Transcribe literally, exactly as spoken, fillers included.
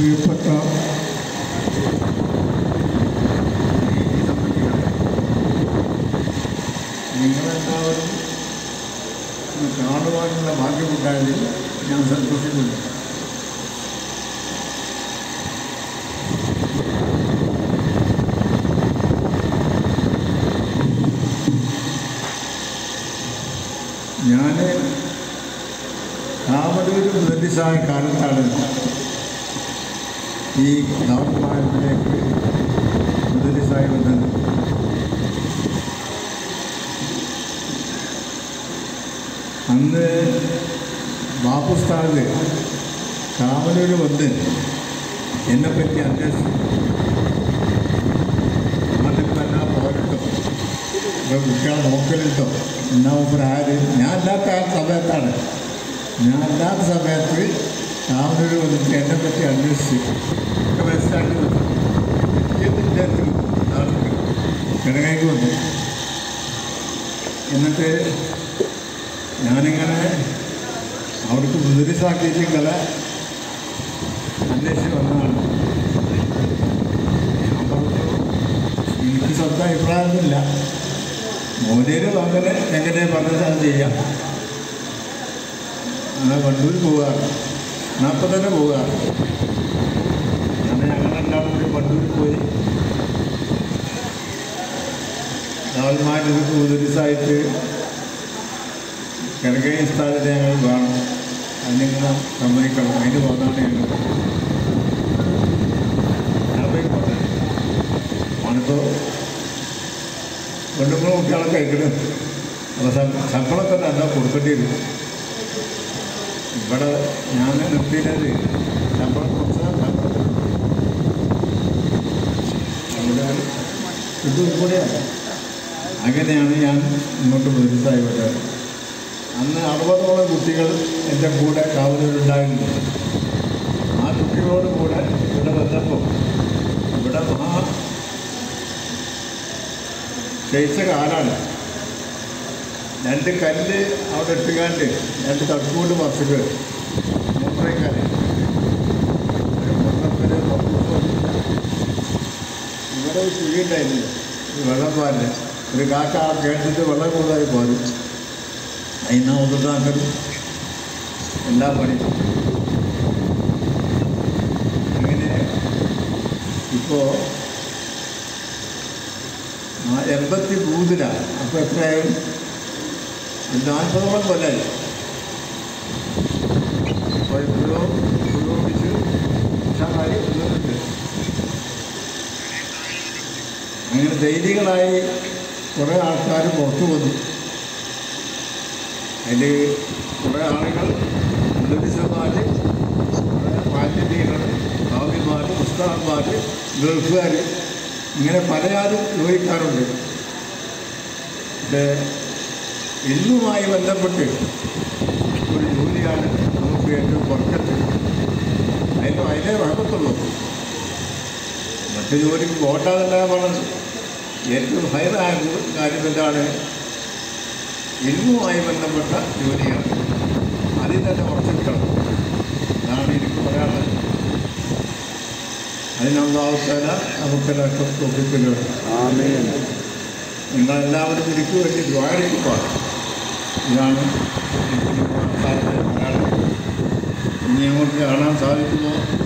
പ്രിയപ്പെട്ട നിങ്ങളെല്ലാവരും കാണുവാനുള്ള ഭാഗ്യമുണ്ടായതിൽ ഞാൻ സന്തോഷിക്കുന്നു. ഞാൻ കാമരൂർ മുതലിസായ കാലത്താണ് ഈ ദാവത്മാരിലേക്ക് മുതലിസായി വന്നത്. അന്ന് ബാപ്പുസ്ഥാനിൽ കാമരൂർ വന്ന് എന്നെപ്പറ്റി അന്വേഷിച്ചു. അതിപ്പെല്ലാം പോരട്ടോ, ഇപ്പോൾ കുട്ടികളെ നോക്കലുണ്ടോ എന്നാ ഇപ്പോൾ ആര് ഞാൻ അല്ലാത്ത ആ സമയത്താണ് ഞാൻ അല്ലാത്ത സമയത്ത് കാമരൂർ വന്നിട്ട് എന്നെപ്പറ്റി അന്വേഷിച്ച് ഒക്കെ മനസ്സിലാക്കി വന്നു. ഇതിൻ്റെ നാട്ടിൽ കിടങ്ങേക്ക് വന്നു. എന്നിട്ട് ഞാനിങ്ങനെ അവിടേക്ക് മുതിരിസാക്കിയിട്ട് ഇങ്ങനെ അന്വേഷിച്ച് വന്നതാണ്. ഞാൻ പറഞ്ഞു എനിക്ക് സ്വന്തം അഭിപ്രായമൊന്നുമില്ല, മോദിയിൽ അങ്ങനെ എങ്ങനെ പറഞ്ഞാൽ ചെയ്യാം. അങ്ങനെ വണ്ടൂർ പോകാറ് എന്നാൽ അപ്പം തന്നെ പോകാറ്. അങ്ങനെ ഞങ്ങളെല്ലാവരും കൂടി വണ്ടൂർ പോയി നാൽമാർക്ക് മുതിരിസായിട്ട് കിഴക്കേ സ്ഥാനത്ത് ഞങ്ങൾ കാണും. അതിനിങ്ങനെ സമ്മതിക്കണം. അതിന് പോകാനാണ് ഞങ്ങൾ ഞാൻ പോയി പോകുന്നത്. ആണിപ്പോൾ പെണ്ണുങ്ങളും കുട്ടികളൊക്കെ കഴിക്കണം. അപ്പോൾ ശമ്പളമൊക്കെ നല്ല കൊടുക്കേണ്ടി വരും. ഇവിടെ ഞാൻ നിർത്തിയത് ശമ്പളം കുറച്ചാൽ അവിടെ ഇത് കൂടെയാണ്. അങ്ങനെയാണ് ഞാൻ ഇങ്ങോട്ട് മുതിരിസായി വിട്ടത്. അന്ന് അറുപതോളം കുട്ടികൾ എൻ്റെ കൂടെ കാവലൂരുണ്ടായിരുന്നു. ആ കുട്ടികളോട് കൂടെ ഇവിടെ വന്നപ്പോൾ ഇവിടെ മഹാ ജയിച്ച കാലാണ്. രണ്ട് കല്ല് അവിടെ ഇട്ടുകാണ്ട് രണ്ട് തട്ടുകൊണ്ട് മറിച്ചിട്ട് മൂത്രക്കാല് ഇവിടെ കുഴിയുണ്ടായിരുന്നു. വെള്ളം പാലില്ല. ഒരു കാക്ക കേട്ടിട്ട് വെള്ളം കൂടുതലായി പോരും. അതിനാ ഒതുക്കാക്കലും എല്ലാ പണിയും. അങ്ങനെ ഇപ്പോൾ എൺപത്തി മൂന്നിലാണ്. അപ്പോൾ എത്രയായും നാൽപ്പതോളം കൊല്ലായി. അപ്പോൾ എപ്പോഴോ പുരോഗമിച്ച് ഉഷാറായി വന്നിട്ടുണ്ട്. അങ്ങനെ ധൈര്യങ്ങളായി കുറേ ആൾക്കാർ പുറത്തു വന്നു. അതിൽ കുറേ ആളുകൾ മുതലിസമാർ, കുറേ പാലിറ്റീകൾ, ഭാവിമാർ, ഉസ്താദന്മാർ, ഗൾഫുകാർ, ഇങ്ങനെ പലയാളും ജോലിക്കാരുണ്ട്. ഇത് ഇന്നുമായി ബന്ധപ്പെട്ട് ഒരു ജോലിയാണ് നമുക്ക് ഏറ്റവും കുറക്കത്ത്. അതിന് അതിനെ റഹമത്തുള്ളൂ. മറ്റു ജോലിക്ക് പോട്ടാതെല്ലാം പറഞ്ഞത് ഏറ്റവും ഹൈറായ കാര്യം എന്താണ്? ഇൽമുമായി ബന്ധപ്പെട്ട ജോലിയാണ്. അതിൽ തന്നെ ഉറച്ചിരിക്കണം. അതാണ് എനിക്ക് പറയാനുള്ളത്. അതിനൊന്നാവസ്ഥ നമുക്കെല്ലാം തോപ്പിക്കുന്നത്. നിങ്ങളെല്ലാവരും എനിക്ക് വേണ്ടി ദ്വാരക്കുക. ഇതാണ് എനിക്ക് പറയാനുള്ളത്. ഇനി നമുക്ക് കാണാൻ സാധിക്കുമോ